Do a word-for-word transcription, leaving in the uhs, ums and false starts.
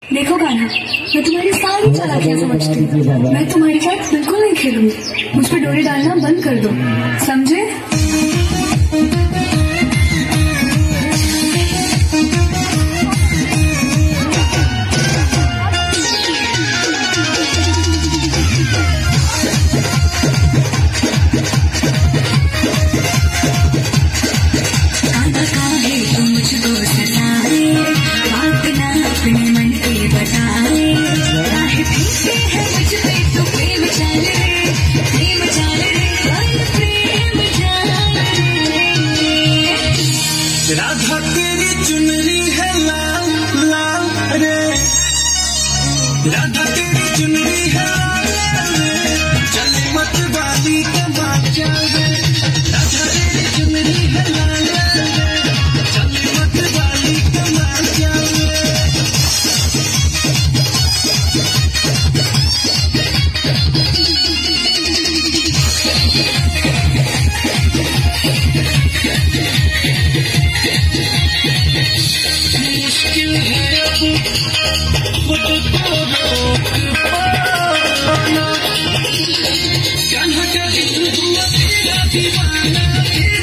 देखो कान्हा, मैं तुम्हारी सारी चालाकियां समझती हूँ। मैं तुम्हारे साथ बिल्कुल नहीं खेलूंगी। मुझ पर डोरी डालना बंद कर दो, समझे? राधा तेरी चुनरी है लाल लाल रे, राधा तेरी चुनरी है लाल रे, चले मत वाली के बाजा रे। राधा तेरी चुनरी है लाल रे, चले मत वाली के बाजा रे। मुश्किल है अब खुद को रोक पाना, कान्हा का दिल हुआ तेरा दीवाना।